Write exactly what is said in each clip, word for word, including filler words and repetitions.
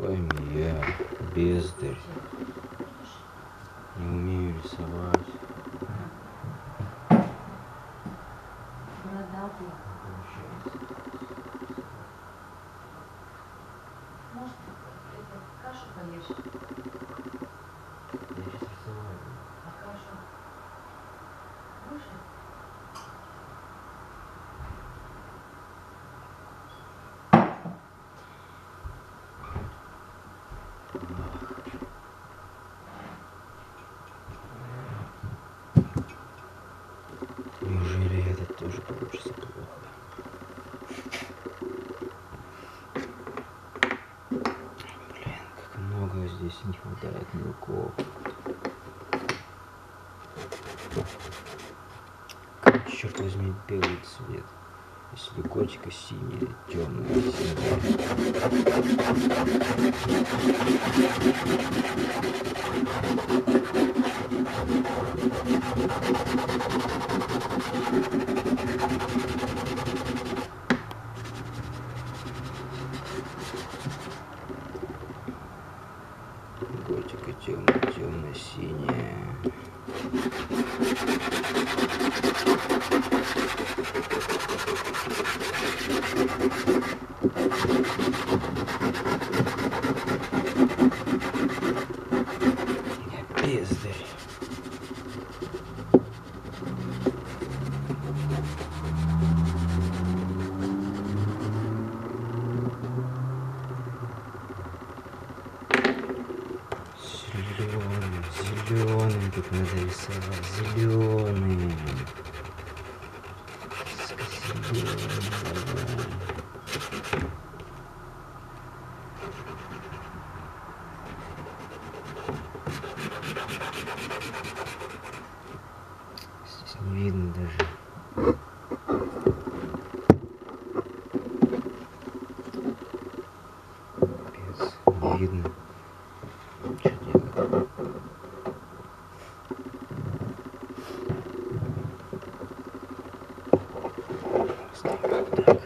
вами я, бездарь, не умею рисовать. Может, это кашу поешь? Я сейчас рисовать. А кашу? Выше? Неужели это тоже получится плохо? Блин, как много здесь не хватает мелков. Как, черт возьми, белый цвет. Если котика синий, темный, синий. Котика темно, темно-синяя. Бездарь. Зеленый, зеленый тут надо рисовать, зеленый. Зеленый, давай. Здесь не видно даже. Капец, не видно. Что делать? Оставим так.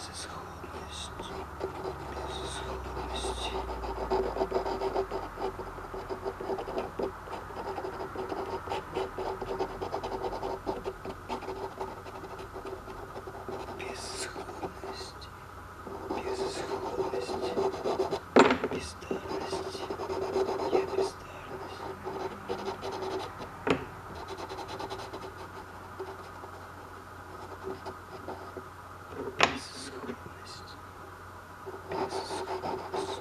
Безысходность. Безысходность. Безысходность. Безысходность. Бестарность. Я бестарность. Безысходность. Безысходность.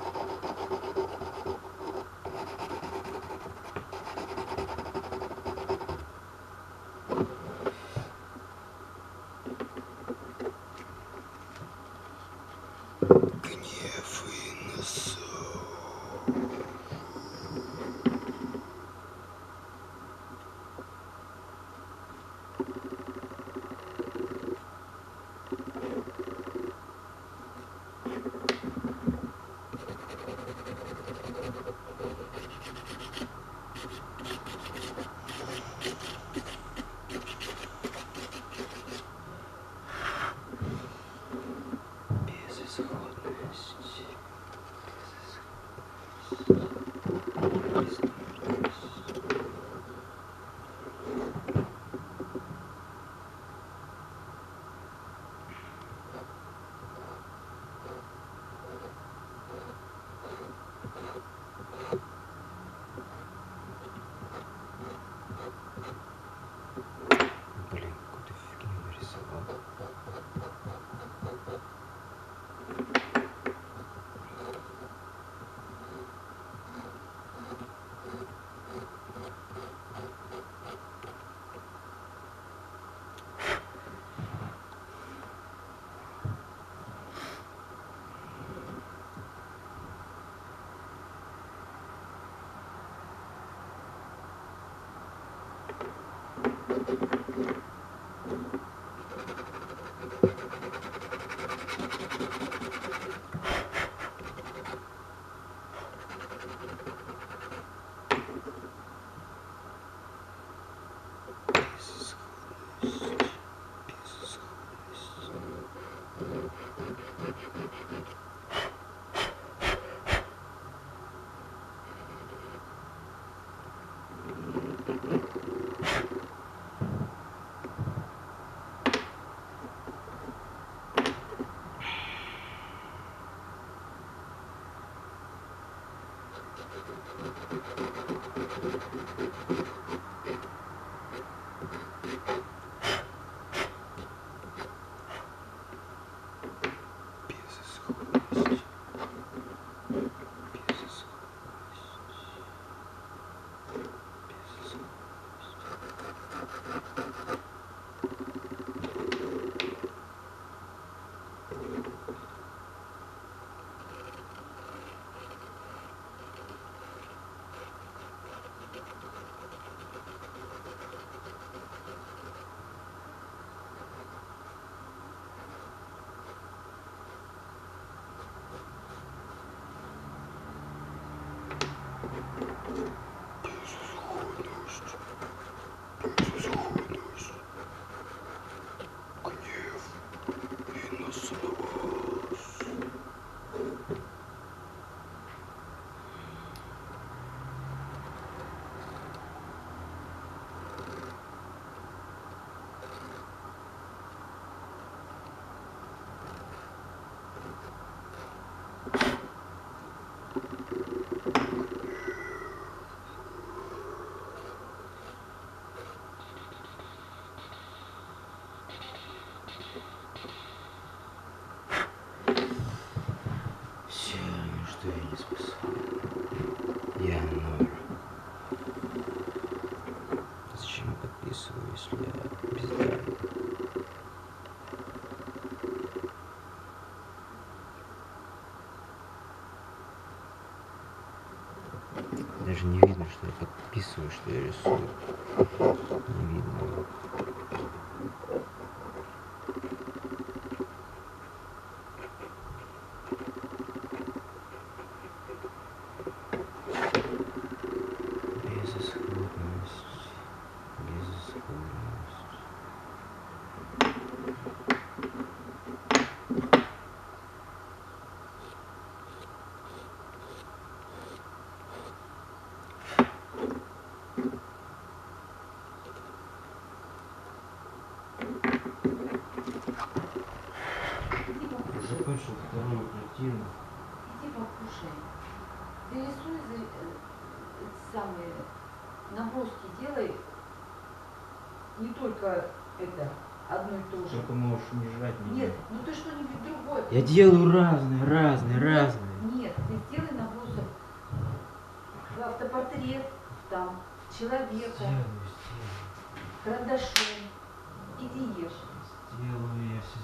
Гнев и насол. Безысходность. Блин, какую-то фигню нарисовал. Безысходность. Безысходность. Гнев и насол. Все, что я не способен. Я ноль. Зачем я подписываю, если я бездарный? Даже не видно, что я подписываю, что я рисую. Не видно. Безысходность. закончил вторую картину. Иди покушай. Ты рисуй, за- э, эти самые наброски делай. Не только это, одно и то же. Только можешь не жрать. Не Нет, ну ты что-нибудь другое. Я делаю разные, разные, Нет, разные. Нет, ты сделай набросок в автопортрет, там, человека, Сделаю, сделаю. карандашом. Иди ешь. Сделаю, я все